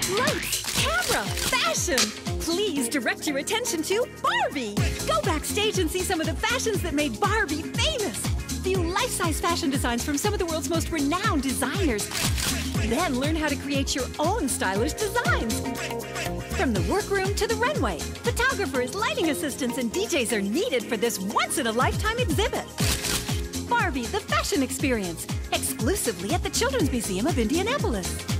Lights, camera, fashion! Please direct your attention to Barbie! Go backstage and see some of the fashions that made Barbie famous! View life-size fashion designs from some of the world's most renowned designers. Then learn how to create your own stylish designs. From the workroom to the runway, photographers, lighting assistants, and DJs are needed for this once-in-a-lifetime exhibit. Barbie, the fashion experience, exclusively at the Children's Museum of Indianapolis.